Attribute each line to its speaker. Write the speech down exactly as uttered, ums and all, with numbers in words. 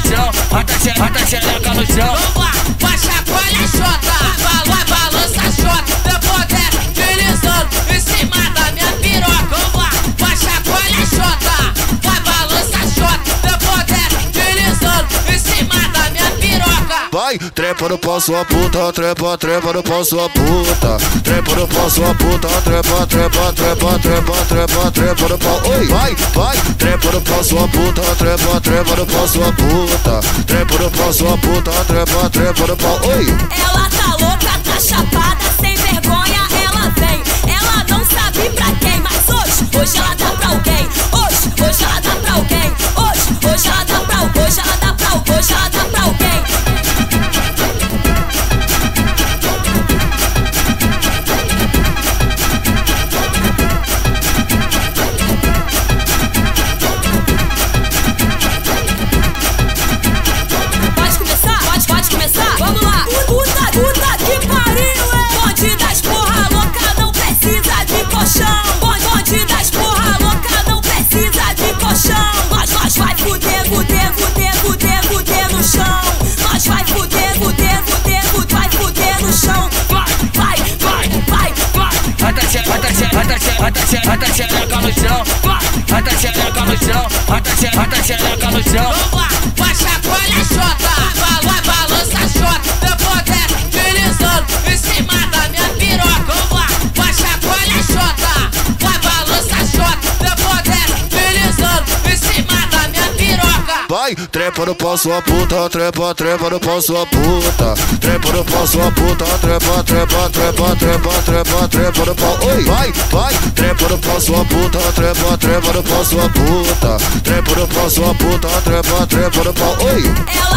Speaker 1: chão, bota a xereca no chão.
Speaker 2: Vamos lá, vai chacoalha a xota, vai, vai balança a xota, depois desce deslizando em cima da minha piroca. Vamos lá, vai chacoalha a xota, vai balança a xota, depois desce deslizando em cima da minha piroca.
Speaker 3: Vai, trepa no pau sua puta, trepa, trepa no pau sua puta. Trepa no pau sua puta, trepa, trepa, trepa, trepa, trepa, trepa no pau. Oi, vai, vai, trepa no pau sua puta, trepa, trepa no pau sua puta. Trepa no pau sua puta, trepa, trepa no pau. Oi.
Speaker 4: Ela tá louca, tá chapada, sem vergonha ela vem. Ela não sabe pra quem, mas hoje, hoje ela dá pra alguém. Hoje, hoje ela dá pra alguém. Hoje, hoje ela dá pra alguém. Hoje ela dá pra alguém. Hoje ela dá pra alguém. Pode começar? Pode, pode começar? Vamos lá! Puta, puta que pariu, é! Bonde das porra louca não precisa de colchão. Bonde, bonde das porra louca não precisa de colchão. Nós, nós vai fuder, fuder, fuder, fuder, fuder no chão. Nós vai fuder, fuder, fuder, fuder, vai fuder no chão.
Speaker 1: Vai, vai, vai, vai, vai. Bota a xereca, bota a xereca, bota a xereca, bota a xereca no chão. Vai, bota a xereca no chão, bota a xereca, bota a xereca no chão.
Speaker 2: Vamos lá, vai chacoalha a xota, vai, vai balança a xota, depois desce deslizando em cima da minha piroca. Vamos lá, vai chacoalha a xota, vai balança a xota, depois desce deslizando em cima da minha piroca.
Speaker 3: Vai, trepa no pau sua puta, trepa, trepa no pau sua puta. Trepa no pau sua puta, trepa, trepa, trepa, trepa, trepa, trepa no pau. Oi, vai, vai, trepa no pau sua puta, trepa, trepa no pau sua puta. Trepa no pau sua puta, trepa, trepa no pau. Oi.
Speaker 4: Ela